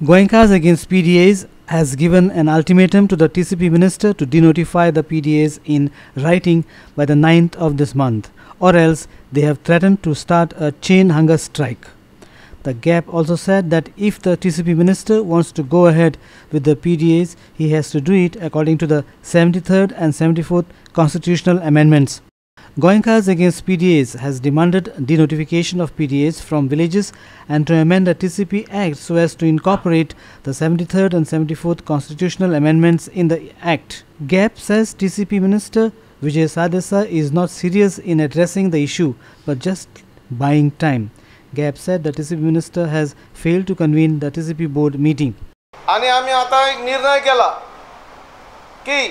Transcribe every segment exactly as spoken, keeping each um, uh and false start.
Goenkas against P D As has given an ultimatum to the T C P Minister to denotify the P D As in writing by the ninth of this month, or else they have threatened to start a chain hunger strike. The G A P also said that if the T C P Minister wants to go ahead with the P D As, he has to do it according to the seventy-third and seventy-fourth constitutional amendments. Goenkas against P D As has demanded denotification of P D As from villages and to amend the T C P Act so as to incorporate the seventy-third and seventy-fourth constitutional amendments in the Act. G A P says T C P Minister Vijay Sadesa is not serious in addressing the issue but just buying time. G A P said the T C P Minister has failed to convene the T C P board meeting. आणि आम्ही आता एक निर्णय केला की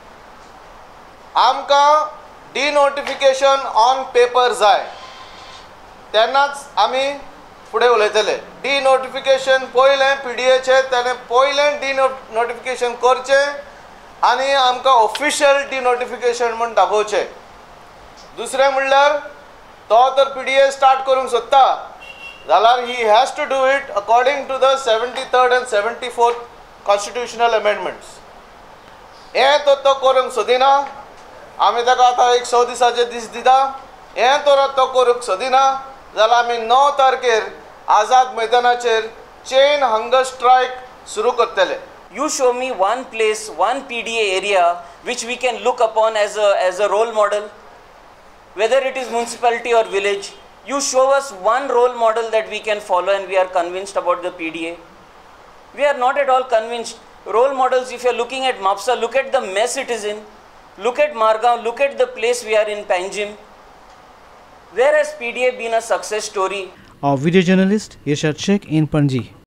आमका denotification on paper जाय तेन्नाच आमी फुडें उलयतले. डिनोटिफिकेशन पयलें पीडीएचे तेणे पयलें डिनोटिफिकेशन करचें आनी आमकां ऑफिशियल डिनोटिफिकेशन म्हूण दाखोवचें. दुसरें म्हणल्यार तो तर पीडीए स्टार्ट करूंक सोदता जाल्यार he has to do it according to the seventy third and seventy fourth constitutional amendments. हें तो तो करूंक सोदिना. आमी ताका आतां एक स दिसाचे दीस दिता. हें तर तो करूंक सोदिना जाल्यार आमी णव तारखेर आझाद मैदानाचेर चेन हंगर स्ट्रायक सुरू करतले. You show me one place, one P D A area which we can look upon as a as a role model, whether it is municipality or village. You show us one role model that we can follow and we are convinced about the P D A. We are not at all convinced. Role models, if you are looking at Mapsa, look at the mess it is in. Look at Margaon, look at the place we are in, Panjim. Where has P D A been a success story? Our video journalist Irshad Sheikh in Panji.